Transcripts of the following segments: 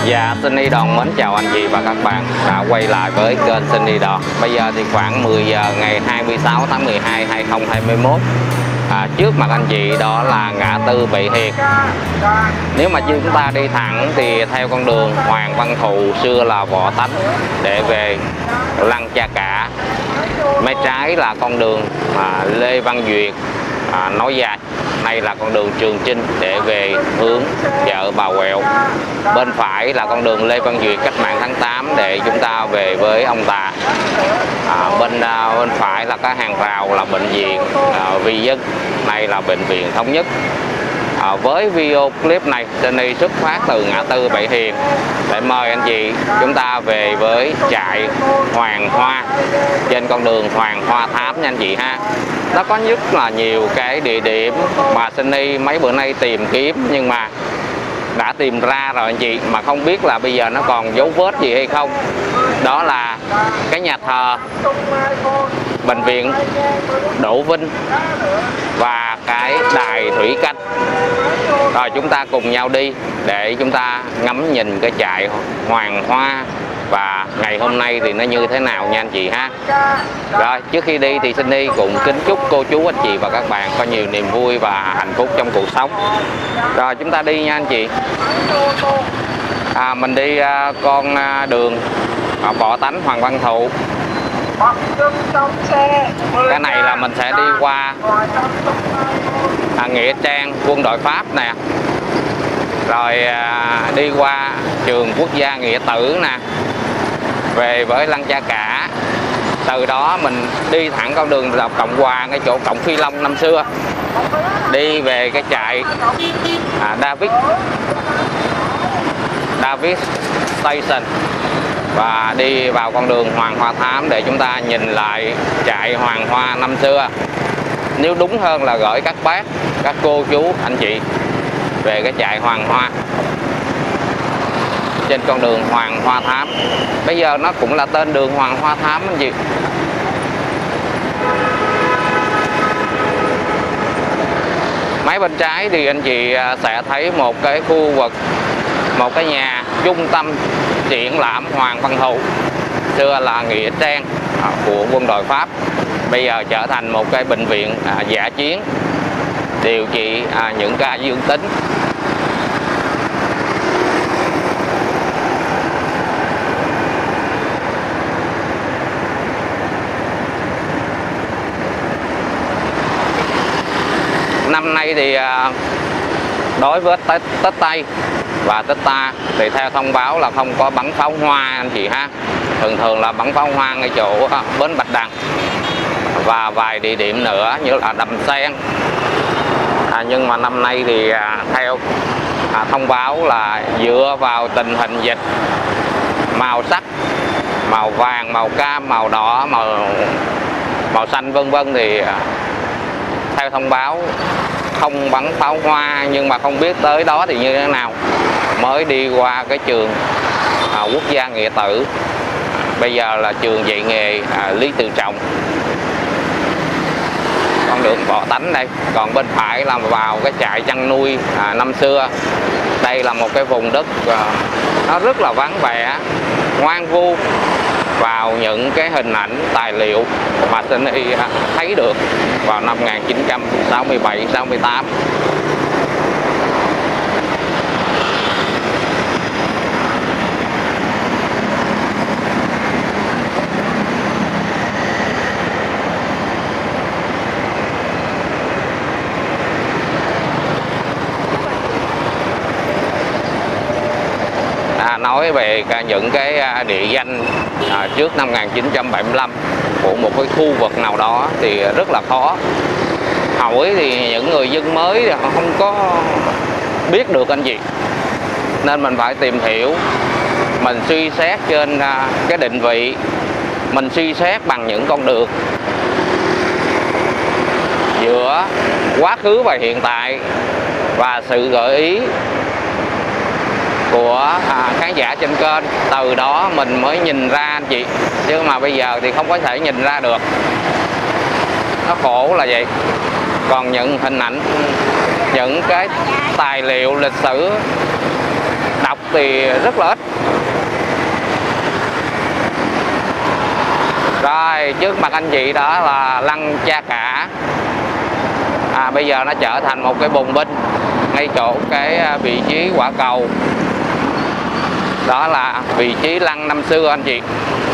Dạ, xin đi Đòn mến chào anh chị và các bạn đã quay lại với kênh Xin đi Đòn. Bây giờ thì khoảng 10 giờ ngày 26 tháng 12 2021. Trước mặt anh chị đó là ngã tư Bị Hiền. Nếu mà chúng ta đi thẳng thì theo con đường Hoàng Văn Thụ, xưa là Võ Tánh, để về Lăng Cha Cả. Mé trái là con đường Lê Văn Duyệt nối dài. Này là con đường Trường Chinh để về hướng chợ Bà Quẹo. Bên phải là con đường Lê Văn Duyệt Cách Mạng tháng 8 để chúng ta về với ông Tà. Bên phải là cái hàng rào là bệnh viện Vì Dân. Này là bệnh viện Thống Nhất. Với video clip này, Sunny xuất phát từ ngã tư Bị Hiền để mời anh chị chúng ta về với trại Hoàng Hoa trên con đường Hoàng Hoa Thám nha anh chị ha. Nó có rất là nhiều cái địa điểm mà Sunny mấy bữa nay tìm kiếm, nhưng mà đã tìm ra rồi anh chị, mà không biết là bây giờ nó còn dấu vết gì hay không. Đó là cái nhà thờ bệnh viện Đỗ Vinh và cái đài thủy canh. Rồi chúng ta cùng nhau đi để chúng ta ngắm nhìn cái trại Hoàng Hoa và ngày hôm nay thì nó như thế nào nha anh chị ha. Rồi trước khi đi thì Sunny cũng kính chúc cô chú anh chị và các bạn có nhiều niềm vui và hạnh phúc trong cuộc sống. Rồi chúng ta đi nha anh chị. Mình đi con đường Võ Tánh Hoàng Văn Thụ. Cái này là mình sẽ đi qua Nghĩa Trang Quân đội Pháp nè, rồi đi qua trường Quốc gia Nghĩa Tử nè, về với Lăng Cha Cả. Từ đó mình đi thẳng con đường dọc Cộng Hòa, cái chỗ Cổng Phi Long năm xưa, đi về cái trại David Station và đi vào con đường Hoàng Hoa Thám để chúng ta nhìn lại trại Hoàng Hoa năm xưa. Nếu đúng hơn là gửi các bác, các cô chú, anh chị về cái trại Hoàng Hoa trên con đường Hoàng Hoa Thám. Bây giờ nó cũng là tên đường Hoàng Hoa Thám anh chị. Mấy bên trái thì anh chị sẽ thấy một cái khu vực, một cái nhà trung tâm triển lãm Hoàng Văn Thụ, xưa là nghĩa trang của quân đội Pháp, bây giờ trở thành một cái bệnh viện dã chiến điều trị những ca dương tính. Năm nay thì đối với Tết Tây và Tết Ta thì theo thông báo là không có bắn pháo hoa anh chị ha. Thường là bắn pháo hoa ngay chỗ bến Bạch Đằng và vài địa điểm nữa như là Đầm Sen. Nhưng mà năm nay thì theo thông báo là dựa vào tình hình dịch, màu sắc, màu vàng, màu cam, màu đỏ, màu xanh vân vân thì theo thông báo không bắn pháo hoa, nhưng mà không biết tới đó thì như thế nào. Mới đi qua cái trường Quốc gia Nghĩa Tử, bây giờ là trường dạy nghề Lý Tự Trọng, con đường Võ Tánh đây. Còn bên phải là vào cái trại chăn nuôi năm xưa. Đây là một cái vùng đất nó rất là vắng vẻ, hoang vu vào những cái hình ảnh tài liệu mà Sunny thấy được vào năm 1967-68. Nói về những cái địa danh trước năm 1975 của một cái khu vực nào đó thì rất là khó. Hỏi thì những người dân mới thì họ không có biết được anh chị, nên mình phải tìm hiểu, mình suy xét trên cái định vị, mình suy xét bằng những con đường giữa quá khứ và hiện tại và sự gợi ý của khán giả trên kênh. Từ đó mình mới nhìn ra anh chị, chứ mà bây giờ thì không có thể nhìn ra được. Nó khổ là vậy. Còn những hình ảnh, những cái tài liệu lịch sử đọc thì rất là ít. Rồi trước mặt anh chị đó là lăng Cha Cả. Bây giờ nó trở thành một cái bùng binh ngay chỗ cái vị trí quả cầu. Đó là vị trí lăng năm xưa anh chị.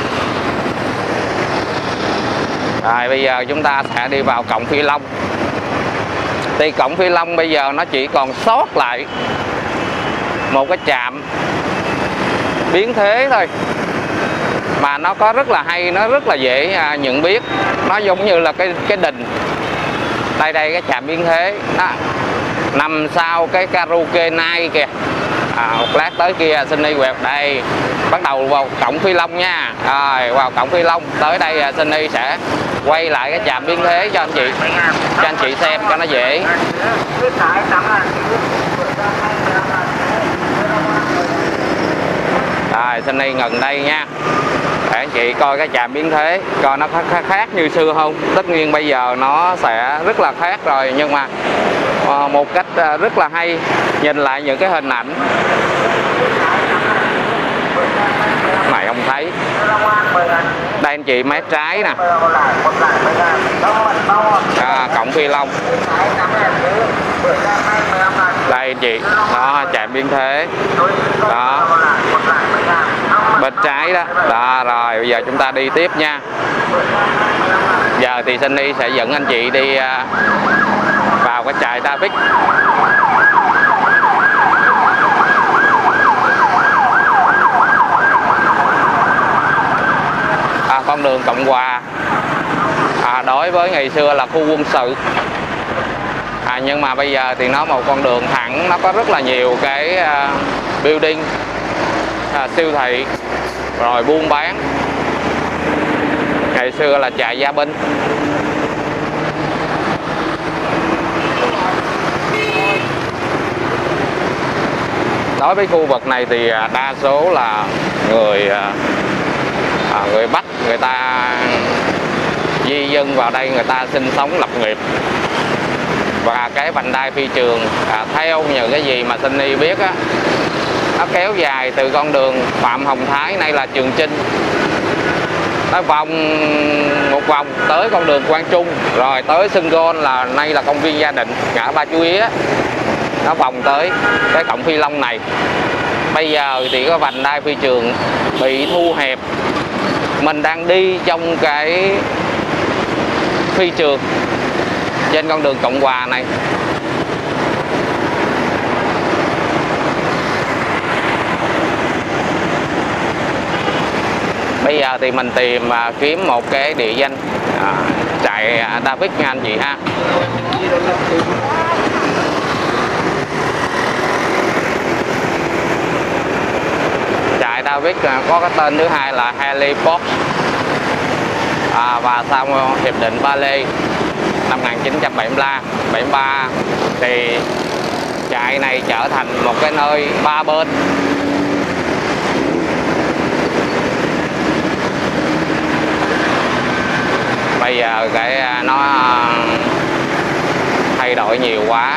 Rồi bây giờ chúng ta sẽ đi vào cổng Phi Long. Thì cổng Phi Long bây giờ nó chỉ còn sót lại một cái trạm biến thế thôi, mà nó có rất là hay, nó rất là dễ nhận biết. Nó giống như là cái đình. Đây cái trạm biến thế đó, nằm sau cái karaoke night kìa. Một lát tới kia xin đi quẹo đây, bắt đầu vào cổng Phi Long nha. Rồi vào cổng Phi Long, tới đây Sunny sẽ quay lại cái trạm biến thế cho anh chị xem cho nó dễ. Rồi Sunny ngừng đây nha, để anh chị coi cái trạm biến thế coi nó khác như xưa không. Tất nhiên bây giờ nó sẽ rất là khác rồi, nhưng mà một cách rất là hay. Nhìn lại những cái hình ảnh này không thấy. Đây anh chị, mé trái nè, cổng Phi Long. Đây anh chị, đó trạm biến thế đó, bên trái đó. Đó rồi bây giờ chúng ta đi tiếp nha. Giờ thì Sunny sẽ dẫn anh chị đi vào cái trại David. Con đường Cộng Hòa đối với ngày xưa là khu quân sự, nhưng mà bây giờ thì nó một con đường thẳng, nó có rất là nhiều cái building, siêu thị rồi buôn bán. Ngày xưa là trại gia binh. Đối với khu vực này thì đa số là người Bắc, người ta di dân vào đây, người ta sinh sống lập nghiệp. Và cái vành đai phi trường theo những cái gì mà Sunny biết á, nó kéo dài từ con đường Phạm Hồng Thái, nay là Trường Chinh, nó vòng một vòng tới con đường Quang Trung, rồi tới Sân Gôn là nay là công viên Gia Định, ngã Ba Chú Yế. Nó vòng tới cái cổng Phi Long này. Bây giờ thì cái vành đai phi trường bị thu hẹp. Mình đang đi trong cái phi trường trên con đường Cộng Hòa này. Bây giờ thì mình kiếm một cái địa danh trại David nha anh chị ha. Trại David có cái tên thứ hai là Heliport, và sau Hiệp định Ba Lê năm 1973 thì trại này trở thành một cái nơi ba bên. Bây giờ nó thay đổi nhiều quá.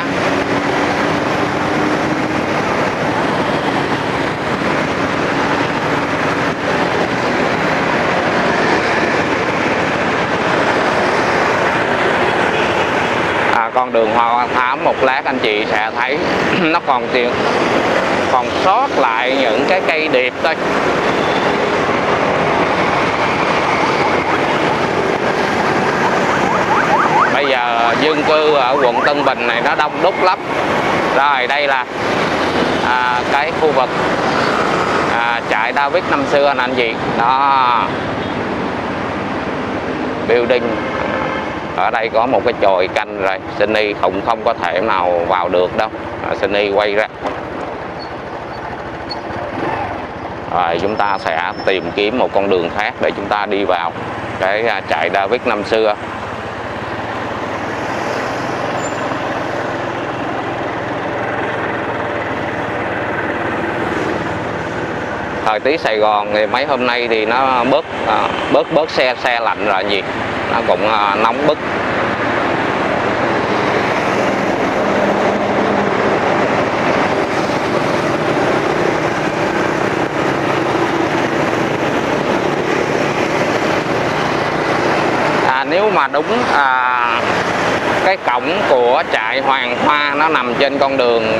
Con đường Hoa Thám một lát anh chị sẽ thấy nó còn sót lại những cái cây điệp thôi. Bây giờ dân cư ở quận Tân Bình này nó đông đúc lắm. Rồi đây là cái khu vực trại David năm xưa nè anh chị. Đó, building. Ở đây có một cái chòi canh rồi, Sunny không có thể nào vào được đâu. Sunny quay ra. Rồi chúng ta sẽ tìm kiếm một con đường khác để chúng ta đi vào cái trại David năm xưa. Thời tiết Sài Gòn thì mấy hôm nay thì nó bớt xe lạnh rồi gì, nó cũng nóng bức. mà đúng cái cổng của trại Hoàng Hoa nó nằm trên con đường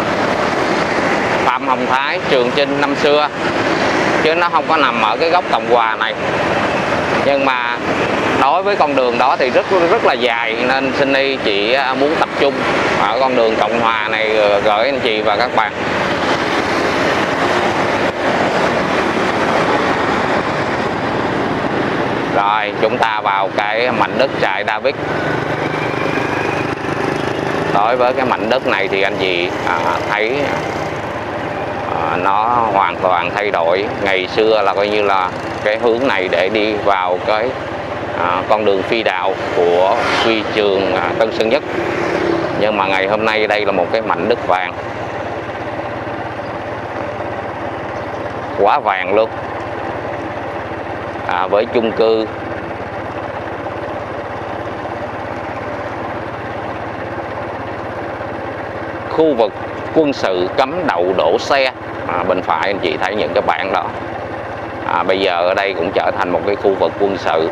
Phạm Hồng Thái, Trường Chinh năm xưa, chứ nó không có nằm ở cái góc Cộng Hòa này. Nhưng mà đối với con đường đó thì rất là dài, nên Sunny chỉ muốn tập trung ở con đường Cộng Hòa này gửi anh chị và các bạn. Rồi chúng ta vào cái mảnh đất trại David. Đối với cái mảnh đất này thì anh chị thấy nó hoàn toàn thay đổi. Ngày xưa là coi như là cái hướng này để đi vào cái con đường phi đạo của phi trường Tân Sơn Nhất. Nhưng mà ngày hôm nay đây là một cái mảnh đất vàng, quá vàng luôn, với chung cư, khu vực quân sự cấm đậu đổ xe. Bên phải anh chị thấy những cái bảng đó. Bây giờ ở đây cũng trở thành một cái khu vực quân sự.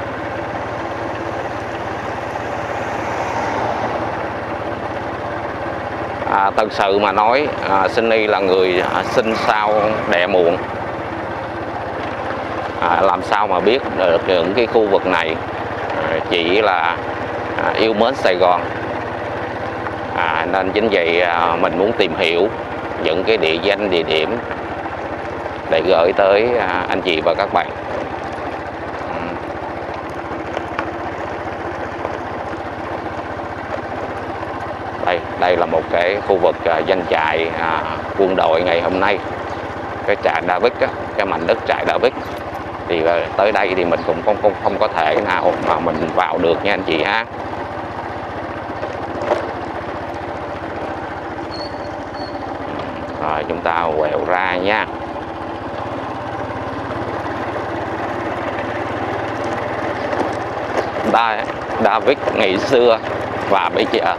Thật sự mà nói, Sunny là người sinh sau đẻ muộn. Làm sao mà biết được những cái khu vực này, chỉ là yêu mến Sài Gòn. Nên chính vậy mình muốn tìm hiểu những cái địa danh, địa điểm để gửi tới anh chị và các bạn. Đây là một cái khu vực doanh trại quân đội ngày hôm nay, cái trại David á, cái mảnh đất trại David. Thì tới đây thì mình cũng không có thể nào mà mình vào được nha anh chị ha. Rồi chúng ta quẹo ra nha. David ngày xưa và bây giờ.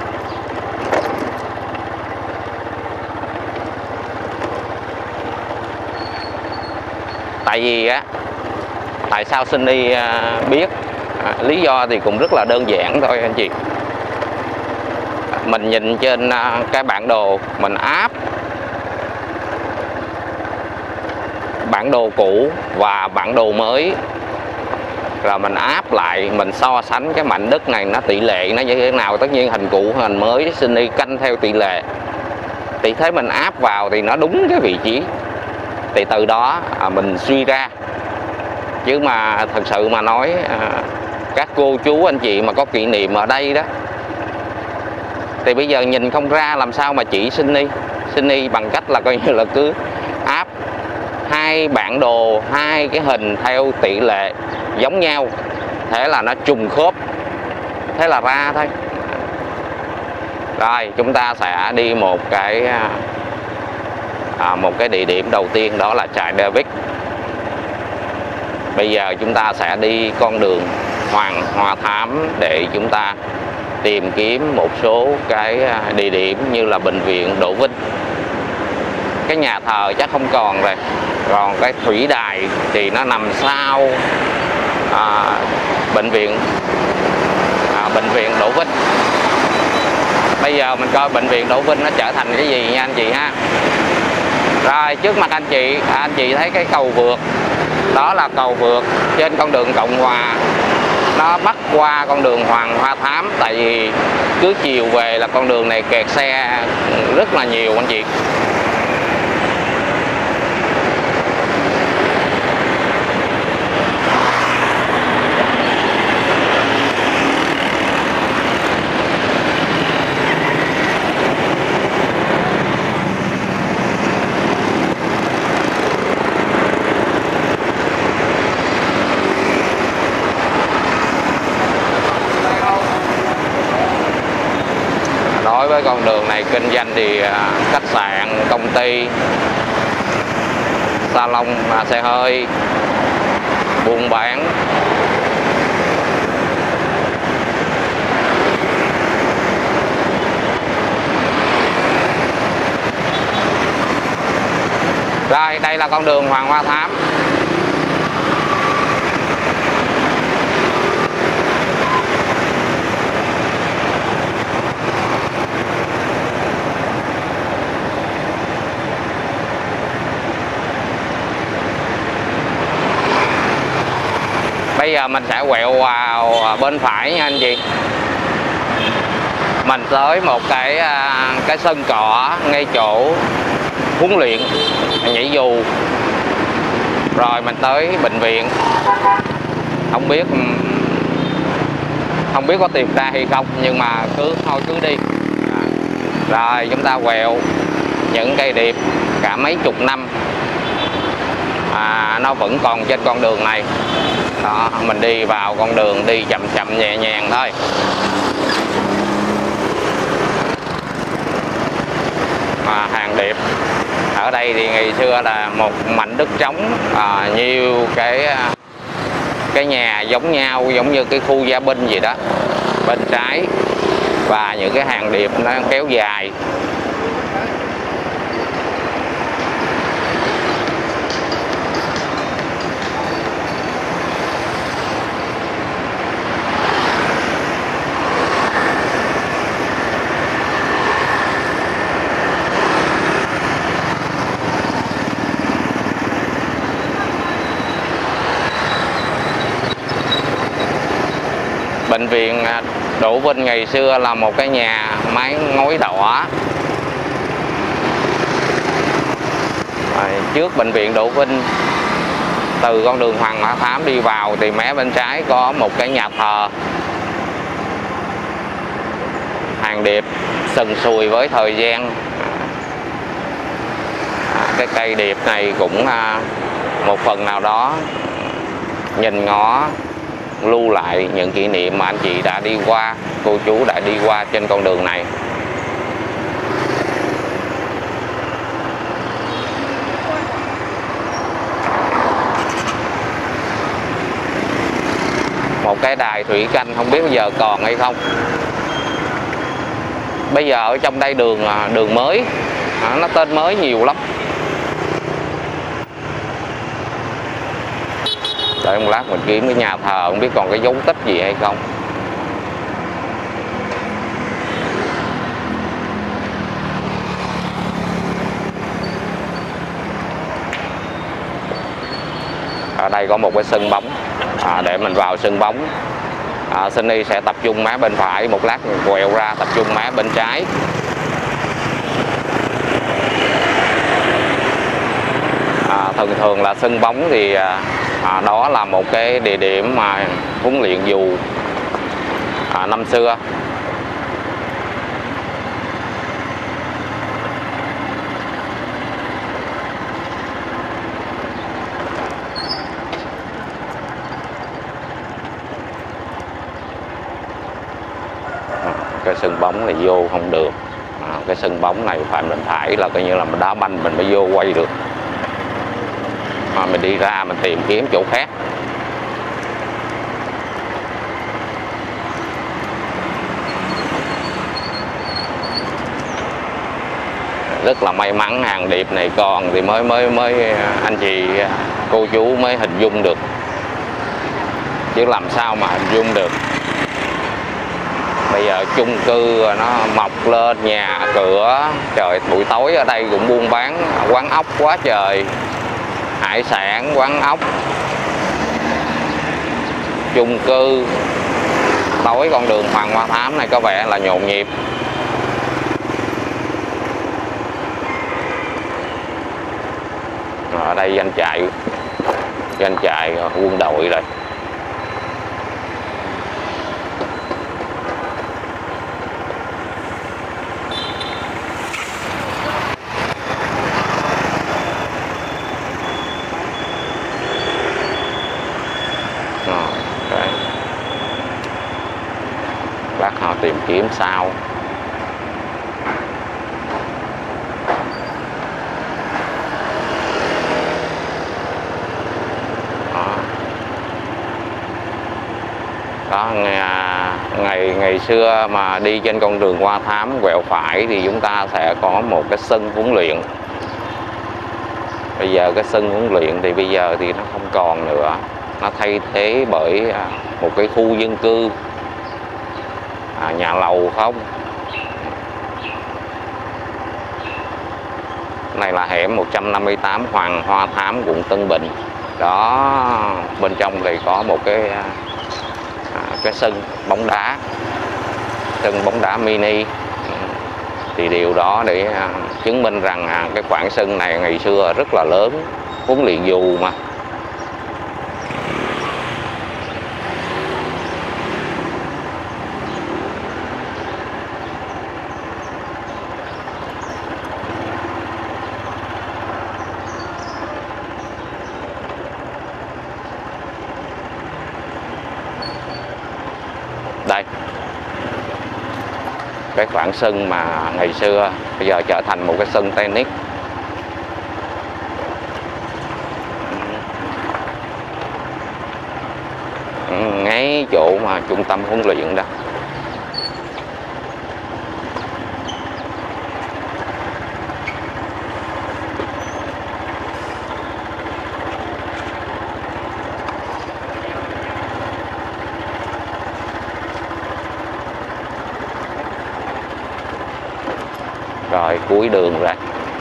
Tại vì tại sao Sunny biết, lý do thì cũng rất là đơn giản thôi anh chị. Mình nhìn trên cái bản đồ, mình áp bản đồ cũ và bản đồ mới, rồi mình áp lại, mình so sánh cái mảnh đất này nó tỷ lệ nó như thế nào. Tất nhiên hình cũ hình mới Sunny canh theo tỷ lệ, thì thế mình áp vào thì nó đúng cái vị trí, thì từ đó mình suy ra. Chứ mà thật sự mà nói, các cô chú anh chị mà có kỷ niệm ở đây đó, thì bây giờ nhìn không ra làm sao mà chỉ Sunny bằng cách là coi như là cứ áp hai bản đồ, hai cái hình theo tỷ lệ giống nhau, thế là nó trùng khớp, thế là ra thôi. Rồi chúng ta sẽ đi một cái địa điểm đầu tiên, đó là trại David. Bây giờ chúng ta sẽ đi con đường Hoàng Hoa Thám để chúng ta tìm kiếm một số cái địa điểm như là bệnh viện Đỗ Vinh. Cái nhà thờ chắc không còn rồi, còn cái thủy đài thì nó nằm sau bệnh viện Đỗ Vinh. Bây giờ mình coi bệnh viện Đỗ Vinh nó trở thành cái gì nha anh chị ha. Rồi trước mặt anh chị thấy cái cầu vượt, đó là cầu vượt trên con đường Cộng Hòa, nó bắc qua con đường Hoàng Hoa Thám. Tại vì cứ chiều về là con đường này kẹt xe rất là nhiều anh chị. Đối với con đường này kinh doanh thì khách sạn, công ty, salon, xe hơi, buôn bán. Rồi đây là con đường Hoàng Hoa Thám. Bây giờ mình sẽ quẹo vào bên phải nha anh chị. Mình tới một cái sân cỏ ngay chỗ huấn luyện nhảy dù. Rồi mình tới bệnh viện. Không biết có tìm ra hay không, nhưng mà cứ đi. Rồi chúng ta quẹo những cây điệp cả mấy chục năm nó vẫn còn trên con đường này. Đó, mình đi vào con đường đi chậm chậm nhẹ nhàng thôi. Hàng điệp ở đây thì ngày xưa là một mảnh đất trống, nhiều cái nhà giống nhau, giống như cái khu gia binh gì đó bên trái, và những cái hàng điệp nó kéo dài. Bệnh viện Đỗ Vinh ngày xưa là một cái nhà mái ngói đỏ. Trước bệnh viện Đỗ Vinh, từ con đường Hoàng Mã Thám đi vào thì mé bên trái có một cái nhà thờ. Hàng điệp sần sùi với thời gian. Cái cây điệp này cũng một phần nào đó nhìn ngó lưu lại những kỷ niệm mà anh chị đã đi qua, cô chú đã đi qua trên con đường này. Một cái đài thủy canh không biết bây giờ còn hay không. Bây giờ ở trong đây đường mới, nó tên mới nhiều lắm. Đợi một lát mình kiếm cái nhà thờ, không biết còn cái dấu tích gì hay không. Ở đây có một cái sân bóng, để mình vào sân bóng. Sunny sẽ tập trung má bên phải, một lát mình quẹo ra tập trung má bên trái. Thường là sân bóng thì đó là một cái địa điểm mà huấn luyện dù năm xưa. Cái sân bóng này vô không được. Cái sân bóng này mình phải là coi như là mình đá banh mình mới vô quay được. Mình đi ra mình tìm kiếm chỗ khác. Rất là may mắn hàng điệp này còn thì mới anh chị cô chú mới hình dung được, chứ làm sao mà hình dung được. Bây giờ chung cư nó mọc lên nhà cửa, trời buổi tối ở đây cũng buôn bán quán ốc quá trời, hải sản, quán ốc, chung cư. Tối con đường Hoàng Hoa Thám này có vẻ là nhộn nhịp. Ở đây doanh trại quân đội rồi. Bác họ tìm kiếm sao. Đó, ngày xưa mà đi trên con đường Hoa Thám quẹo phải thì chúng ta sẽ có một cái sân huấn luyện. Bây giờ cái sân huấn luyện thì bây giờ thì nó không còn nữa, nó thay thế bởi một cái khu dân cư, nhà lầu không. Này là hẻm 158 Hoàng Hoa Thám, quận Tân Bình. Đó, bên trong thì có một cái sân bóng đá, sân bóng đá mini. Thì điều đó để chứng minh rằng cái khoảng sân này ngày xưa rất là lớn, huấn luyện dù mà. Đây, cái khoảng sân mà ngày xưa bây giờ trở thành một cái sân tennis. Ngay chỗ mà trung tâm huấn luyện đó. Rồi cuối đường ra.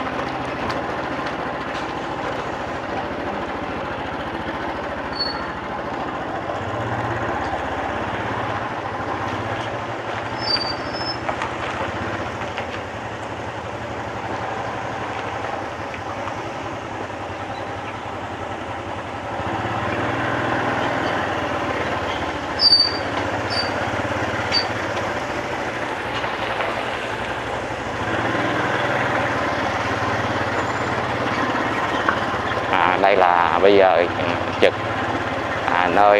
Đây là bây giờ trực nơi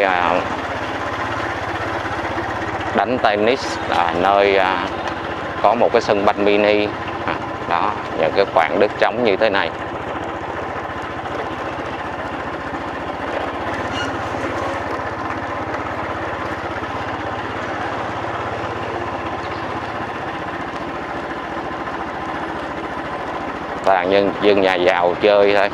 đánh tennis, nơi có một cái sân banh mini. Đó, những cái khoảng đất trống như thế này. Toàn dân nhà giàu chơi thôi.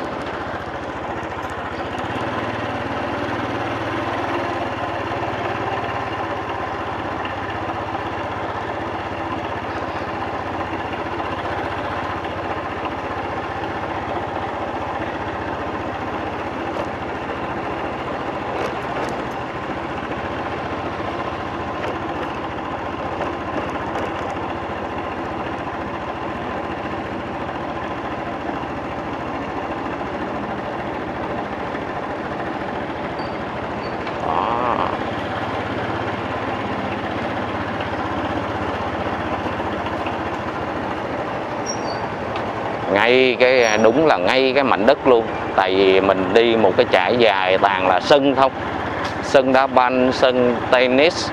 Ngay cái đúng là ngay cái mảnh đất luôn, tại vì mình đi một cái trải dài toàn là sân không, sân đá banh, sân tennis,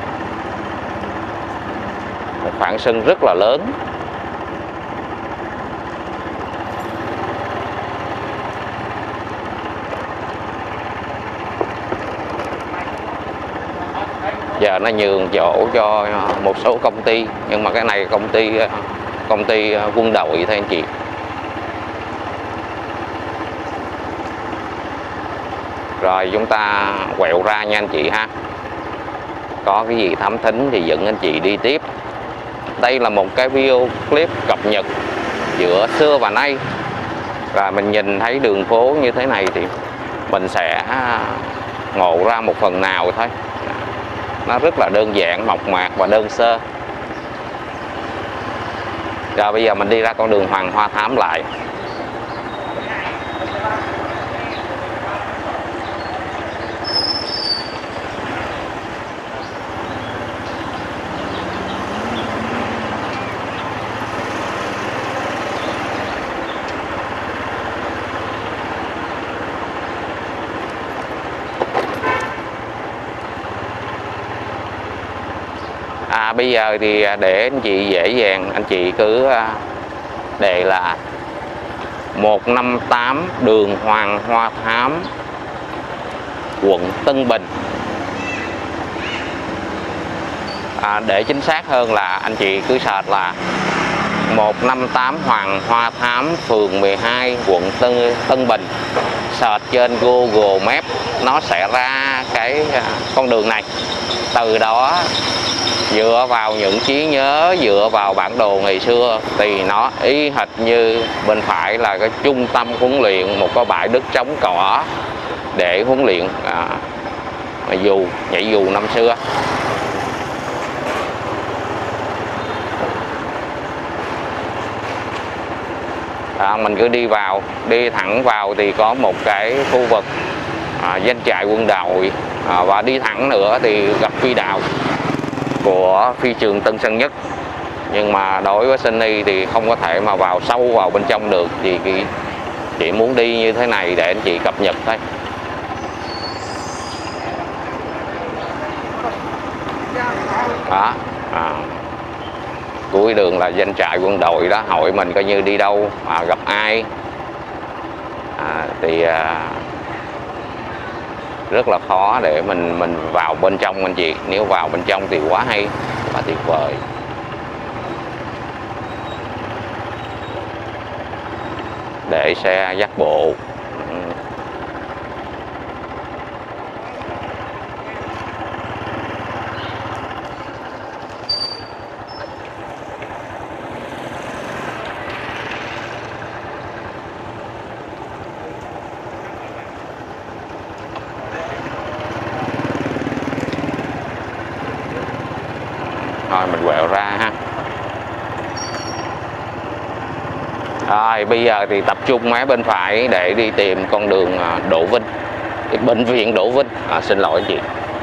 một khoảng sân rất là lớn. Giờ nó nhường chỗ cho một số công ty, nhưng mà cái này công ty quân đội thôi anh chị. Rồi chúng ta quẹo ra nha anh chị ha. Có cái gì thám thính thì dẫn anh chị đi tiếp. Đây là một cái video clip cập nhật giữa xưa và nay. Và mình nhìn thấy đường phố như thế này thì mình sẽ ngộ ra một phần nào thôi. Nó rất là đơn giản, mộc mạc và đơn sơ. Rồi bây giờ mình đi ra con đường Hoàng Hoa Thám lại. Bây giờ thì để anh chị dễ dàng, anh chị cứ đề là 158 đường Hoàng Hoa Thám, quận Tân Bình. Để chính xác hơn là anh chị cứ search là 158 Hoàng Hoa Thám, phường 12, quận Tân Bình. Search trên Google Maps nó sẽ ra cái con đường này. Từ đó dựa vào những trí nhớ, dựa vào bản đồ ngày xưa thì nó y hệt như bên phải là cái trung tâm huấn luyện, một cái bãi đất trống cỏ để huấn luyện dù, nhảy dù năm xưa. Mình cứ đi thẳng vào thì có một cái khu vực doanh trại quân đội, và đi thẳng nữa thì gặp phi đạo của phi trường Tân Sơn Nhất. Nhưng mà đối với Sunny thì không có thể mà vào sâu vào bên trong được, vì chị muốn đi như thế này để anh chị cập nhật thôi. Đó, cuối đường là doanh trại quân đội đó, hỏi mình coi như đi đâu, gặp ai, thì rất là khó để mình vào bên trong anh chị. Nếu vào bên trong thì quá hay, quá tuyệt vời. Để xe dắt bộ. Thôi mình quẹo ra ha. Rồi bây giờ thì tập trung mé bên phải để đi tìm con đường Đỗ Vinh, bệnh viện Đỗ Vinh. Xin lỗi chị.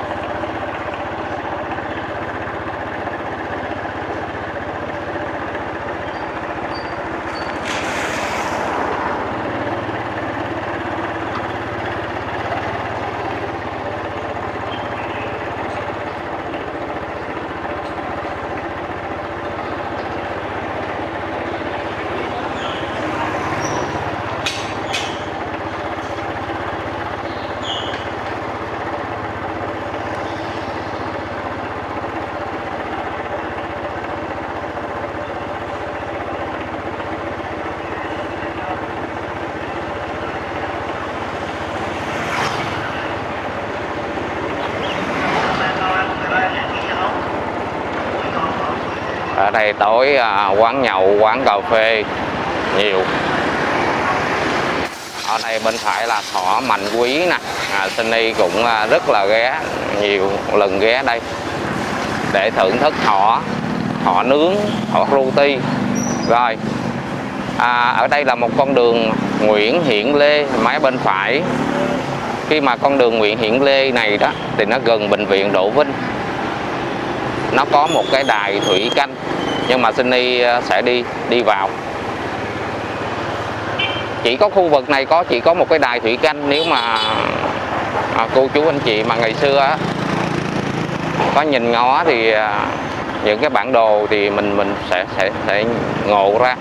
Ở đây tối quán nhậu, quán cà phê nhiều. Ở đây bên phải là thỏ Mạnh Quý nè, Sunny cũng rất là ghé, nhiều lần ghé đây để thưởng thức thỏ nướng, thỏ rôti. Rồi ở đây là một con đường Nguyễn Hiển Lê, mé bên phải. Khi mà con đường Nguyễn Hiển Lê này đó thì nó gần bệnh viện Đỗ Vinh. Nó có một cái đài thủy canh, nhưng mà Sunny sẽ đi vào. Chỉ có khu vực này chỉ có một cái đài thủy canh. Nếu mà cô chú anh chị mà ngày xưa có nhìn ngó thì những cái bản đồ thì mình sẽ ngộ ra.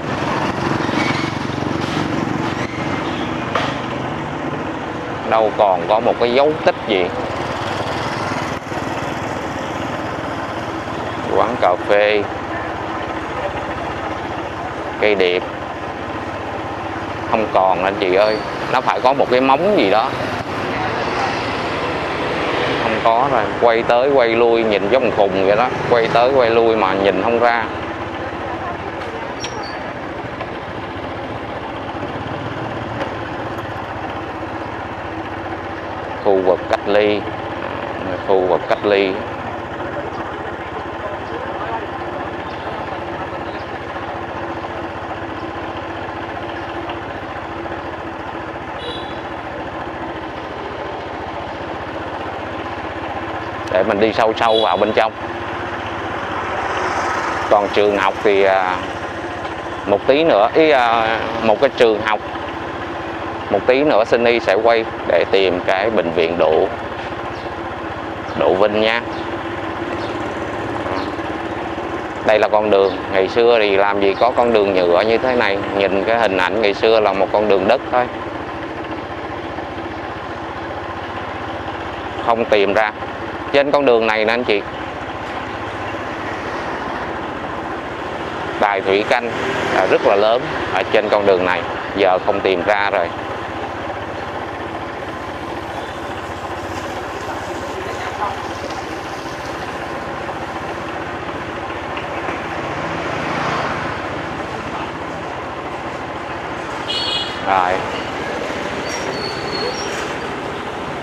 Đâu còn có một cái dấu tích gì. Quán cà phê, cây điệp không còn anh chị ơi. Nó phải có một cái móng gì đó. Không có rồi. Quay tới quay lui nhìn giống khùng vậy đó. Quay tới quay lui mà nhìn không ra. Khu vực cách ly. Khu vực cách ly. Để mình đi sâu vào bên trong. Còn trường học thì một tí nữa, một cái trường học, một tí nữa Sunny sẽ quay để tìm cái bệnh viện Đỗ Vinh nha. Đây là con đường. Ngày xưa thì làm gì có con đường nhựa như thế này. Nhìn cái hình ảnh ngày xưa là một con đường đất thôi. Không tìm ra. Trên con đường này nè anh chị, đài thủy canh rất là lớn ở trên con đường này. Giờ không tìm ra rồi.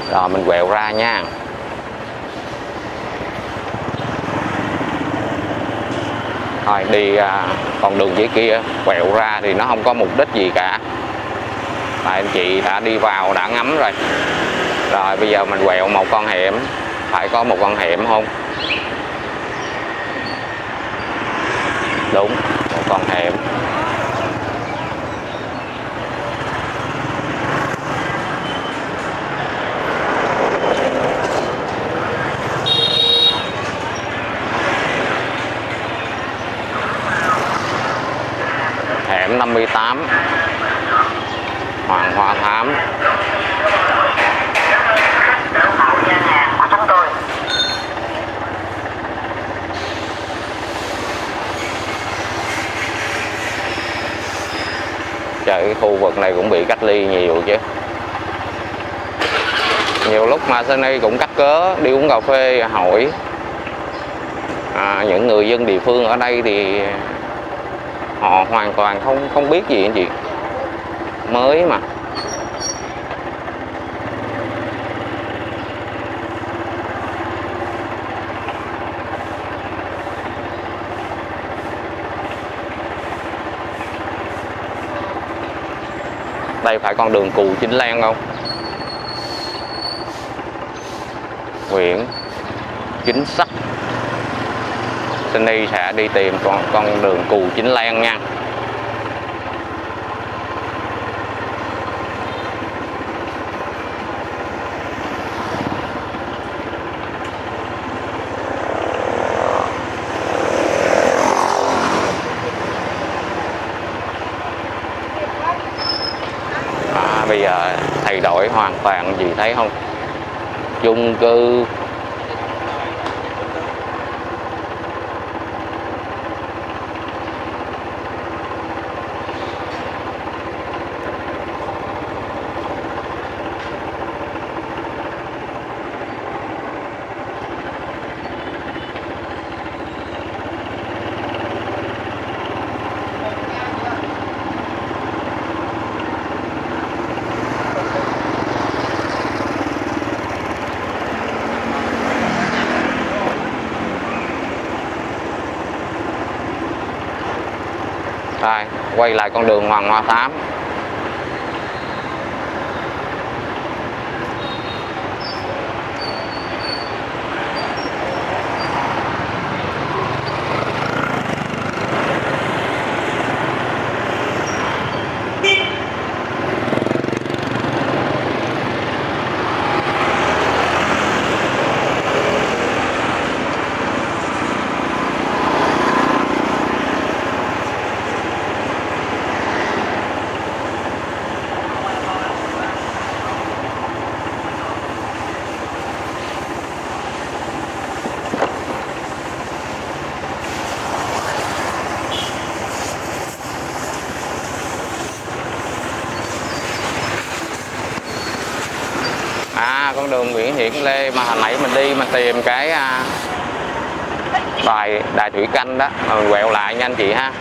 Rồi mình quẹo ra nha. Thôi đi con đường dưới kia quẹo ra thì nó không có mục đích gì cả, tại anh chị đã đi vào đã ngắm rồi. Rồi bây giờ mình quẹo một con hẻm, phải có một con hẻm không? Đúng, một con hẻm. Hẻm 58 Hoàng Hoa Thám. Trời, cái khu vực này cũng bị cách ly nhiều chứ. Nhiều lúc mà Sunny cũng cắt cớ đi uống cà phê hỏi những người dân địa phương ở đây thì họ hoàn toàn không biết gì anh chị, mới mà. Đây phải con đường Cù Chính Lan không? Nguyễn Chính Sắc. Sunny sẽ đi tìm con đường Cù Chính Lan nha. Bây giờ thay đổi hoàn toàn gì thấy không? Chung cư, rồi quay lại con đường Hoàng Hoa Thám. Con đường Nguyễn Hiển Lê mà hồi nãy mình đi mình tìm cái đài thủy canh đó, mà mình quẹo lại nha anh chị ha.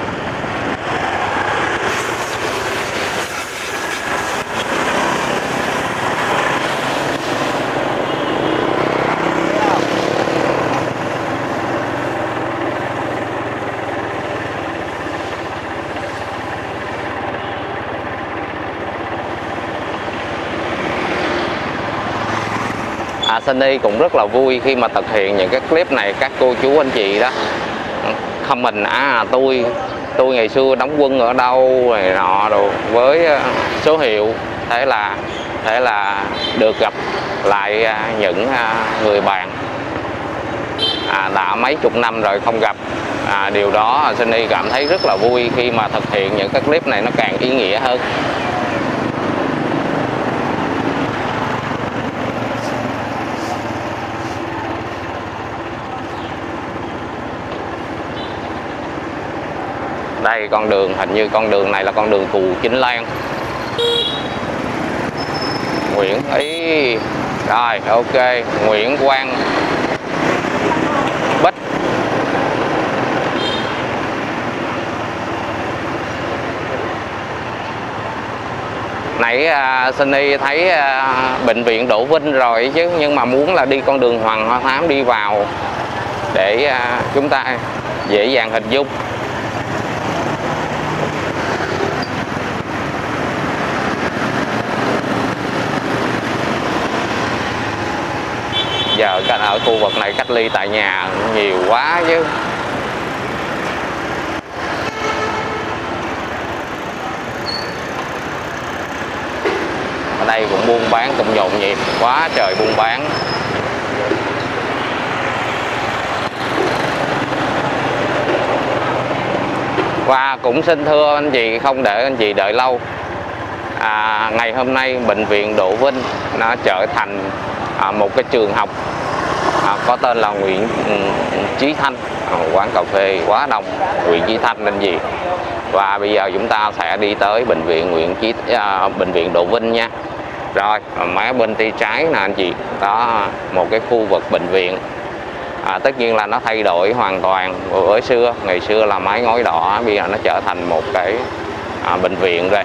Sunny cũng rất là vui khi mà thực hiện những cái clip này, các cô chú anh chị đó comment tôi ngày xưa đóng quân ở đâu này nọ rồi với số hiệu, thế là được gặp lại những người bạn đã mấy chục năm rồi không gặp. Điều đó Sunny cảm thấy rất là vui khi mà thực hiện những cái clip này, nó càng ý nghĩa hơn. Đây con đường, hình như con đường này là con đường Cù Chính Lan. Nguyễn Ý. Rồi ok, Nguyễn Quang Bích. nãy Sunny thấy bệnh viện Đỗ Vinh rồi chứ, nhưng mà muốn là đi con đường Hoàng Hoa Thám đi vào để chúng ta dễ dàng hình dung. Giờ ở khu vực này cách ly tại nhà nhiều quá chứ. Ở đây cũng buôn bán cũng nhộn nhịp quá trời buôn bán. Và cũng xin thưa anh chị, không để anh chị đợi lâu, ngày hôm nay bệnh viện Đỗ Vinh nó trở thành một cái trường học có tên là Nguyễn Chí Thanh. Quán cà phê quá đông, Nguyễn Chí Thanh nên gì. Và bây giờ chúng ta sẽ đi tới bệnh viện Đỗ Vinh nha. Rồi mé bên tay trái nè anh chị, đó một cái khu vực bệnh viện. Tất nhiên là nó thay đổi hoàn toàn với xưa. Ngày xưa là mái ngói đỏ, bây giờ nó trở thành một cái bệnh viện rồi.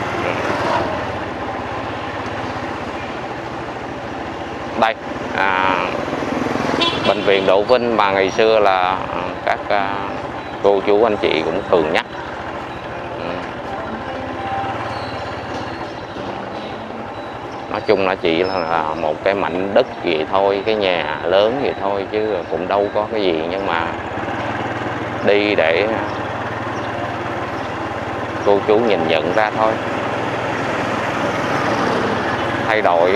Đây bệnh viện Đỗ Vinh mà ngày xưa là các cô chú anh chị cũng thường nhắc. Nói chung là chỉ là một cái mảnh đất gì thôi, cái nhà lớn vậy thôi chứ cũng đâu có cái gì, nhưng mà đi để cô chú nhìn nhận ra thôi. Thay đổi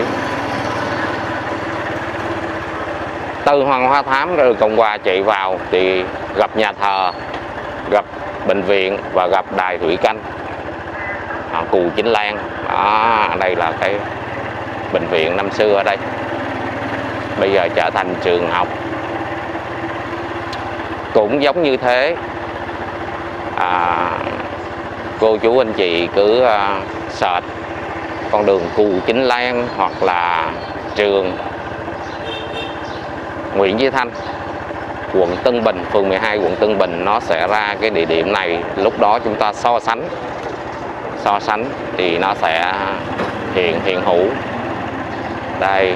từ Hoàng Hoa Thám rồi Cộng Hòa chạy vào thì gặp nhà thờ, gặp bệnh viện và gặp đài thủy canh Cù Chính Lan. Đó, đây là cái bệnh viện năm xưa ở đây, bây giờ trở thành trường học. Cũng giống như thế, cô chú anh chị cứ search con đường Cù Chính Lan hoặc là trường Nguyễn Chí Thanh, quận Tân Bình, phường 12 quận Tân Bình, nó sẽ ra cái địa điểm này. Lúc đó chúng ta so sánh thì nó sẽ hiện hữu. Đây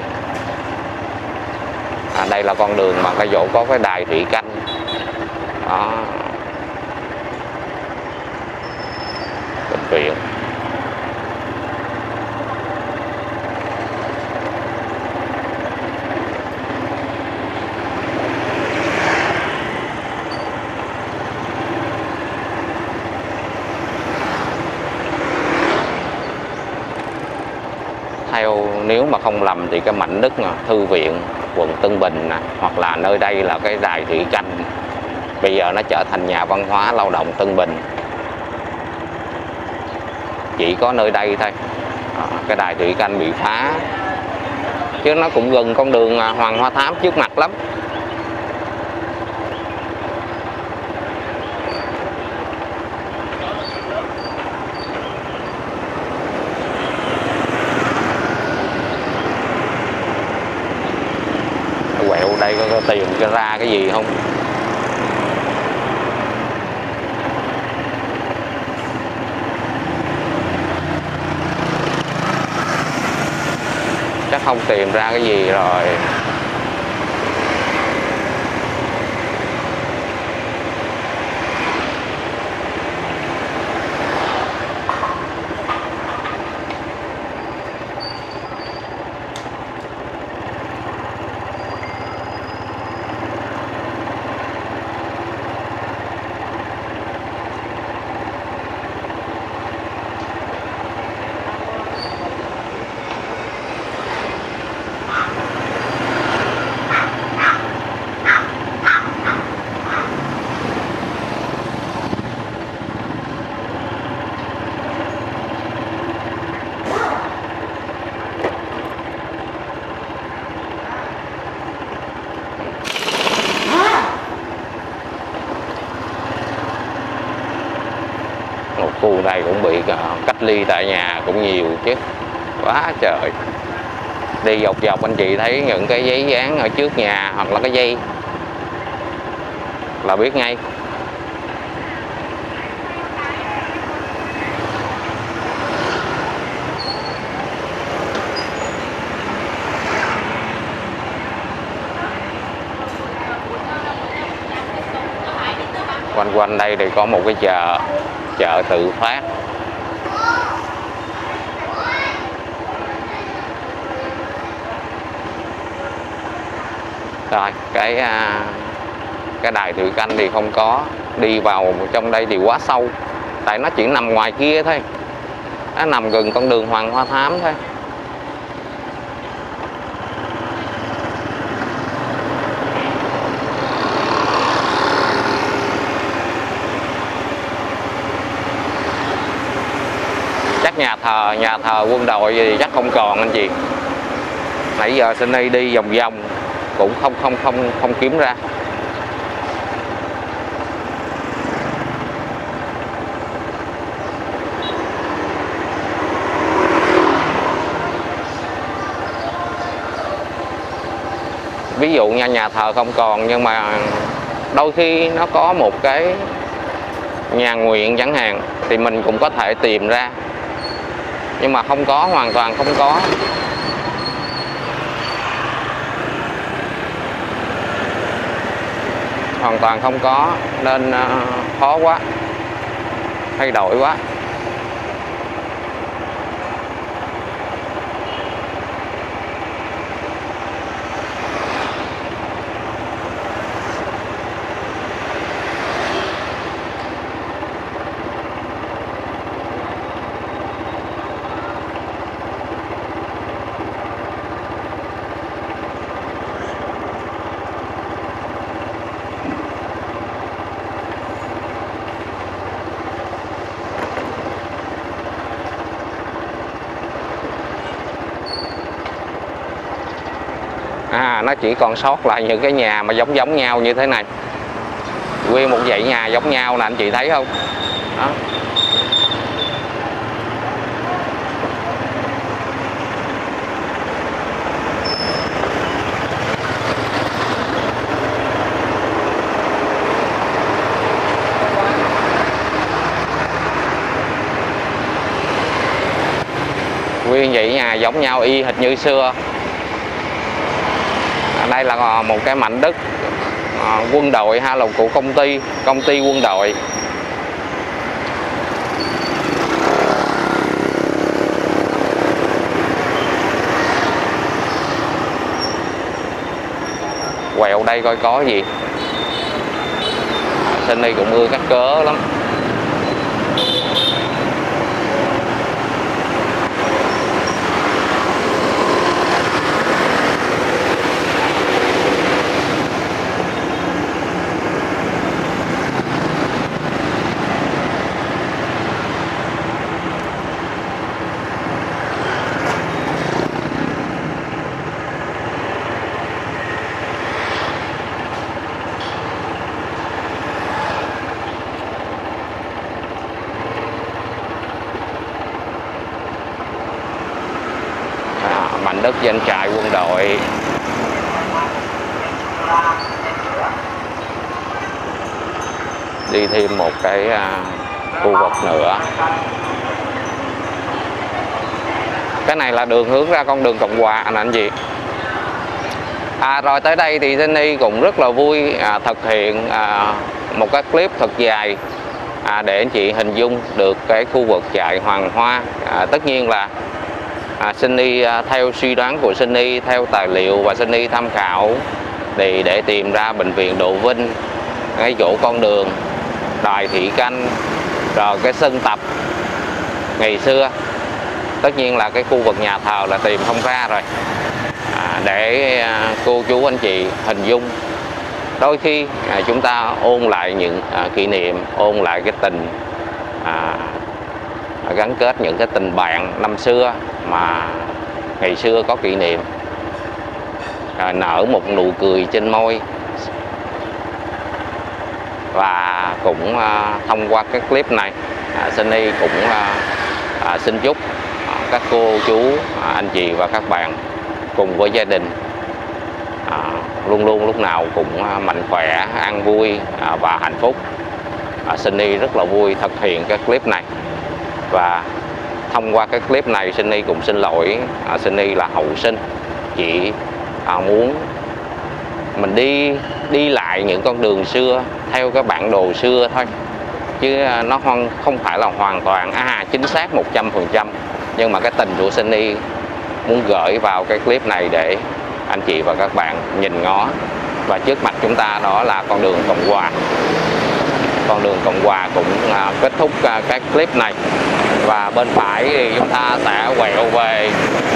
đây là con đường mà cái chỗ có cái đài thủy canh đó, bệnh viện. Nếu mà không lầm thì cái mảnh đất thư viện quận Tân Bình nè, hoặc là nơi đây là cái đài thủy canh, bây giờ nó trở thành nhà văn hóa lao động Tân Bình. Chỉ có nơi đây thôi, cái đài thủy canh bị phá, chứ nó cũng gần con đường Hoàng Hoa Thám trước mặt lắm. Quẹo đây có tìm cho ra cái gì không? Chắc không tìm ra cái gì rồi. Khu này cũng bị cách ly tại nhà cũng nhiều chứ, quá trời. Đi dọc dọc anh chị thấy những cái giấy dán ở trước nhà hoặc là cái dây là biết ngay. Quanh quanh đây thì có một cái chợ tự phát. Rồi cái đài thủy canh thì không có, đi vào trong đây thì quá sâu, tại nó chỉ nằm ngoài kia thôi, nó nằm gần con đường Hoàng Hoa Thám thôi. Chắc nhà thờ quân đội thì chắc không còn anh chị. Nãy giờ Sunny đi vòng vòng cũng không kiếm ra. Ví dụ như nhà thờ không còn, nhưng mà đôi khi nó có một cái nhà nguyện chẳng hạn thì mình cũng có thể tìm ra, nhưng mà không có, hoàn toàn không có. Hoàn toàn không có nên khó quá, thay đổi quá. Nó chỉ còn sót lại những cái nhà mà giống nhau như thế này, nguyên một dãy nhà giống nhau nè, anh chị thấy không? Đó. Nguyên dãy nhà giống nhau y hệt như xưa. Đây là một cái mảnh đất quân đội hay là của công ty quân đội. Quẹo đây coi có gì. Sunny cũng ưa cắt cớ lắm. Mảnh đất doanh trại quân đội. Đi thêm một cái khu vực nữa. Cái này là đường hướng ra con đường Cộng Hòa anh chị. Rồi tới đây thì Sunny cũng rất là vui thực hiện một cái clip thật dài để anh chị hình dung được cái khu vực trại Hoàng Hoa. Tất nhiên là Sunny theo suy đoán của Sunny, theo tài liệu và Sunny tham khảo thì để tìm ra bệnh viện Độ Vinh, ngay chỗ con đường đài thủy canh, rồi cái sân tập ngày xưa. Tất nhiên là cái khu vực nhà thờ là tìm không ra rồi. Để cô chú anh chị hình dung, đôi khi chúng ta ôn lại những kỷ niệm, ôn lại cái tình gắn kết những cái tình bạn năm xưa mà ngày xưa có kỷ niệm, nở một nụ cười trên môi. Và cũng thông qua cái clip này, Sunny cũng xin chúc các cô chú, anh chị và các bạn cùng với gia đình luôn luôn lúc nào cũng mạnh khỏe, an vui và hạnh phúc. Sunny rất là vui thực hiện cái clip này. Và thông qua cái clip này Sunny cũng xin lỗi, Sunny là hậu sinh, chỉ muốn mình đi lại những con đường xưa theo cái bản đồ xưa thôi, chứ nó không phải là hoàn toàn chính xác 100%. Nhưng mà cái tình của Sunny muốn gửi vào cái clip này để anh chị và các bạn nhìn ngó. Và trước mặt chúng ta đó là con đường Cộng Hòa. Con đường Cộng Hòa cũng kết thúc cái clip này. Và bên phải thì chúng ta sẽ quẹo về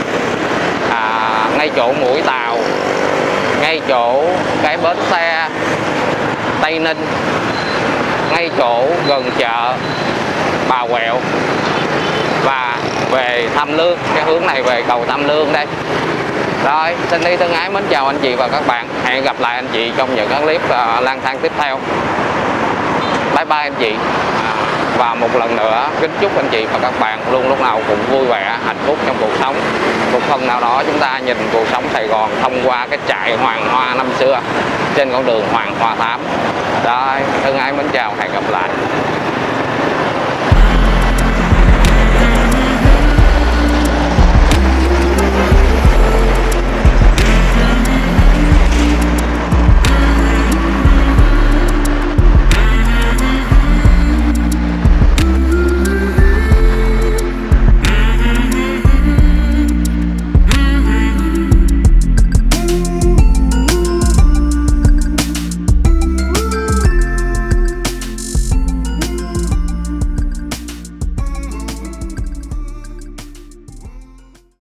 ngay chỗ mũi tàu, ngay chỗ cái bến xe Tây Ninh, ngay chỗ gần chợ Bà Quẹo, và về Tham Lương. Cái hướng này về cầu Tham Lương đây. Rồi, Sunny thân ái mến chào anh chị và các bạn. Hẹn gặp lại anh chị trong những cái clip lang thang tiếp theo. Bye bye anh chị. Và một lần nữa kính chúc anh chị và các bạn luôn lúc nào cũng vui vẻ, hạnh phúc trong cuộc sống. Một phần nào đó chúng ta nhìn cuộc sống Sài Gòn thông qua cái trại Hoàng Hoa năm xưa trên con đường Hoàng Hoa Thám. Rồi, thân ái mến chào, hẹn gặp lại.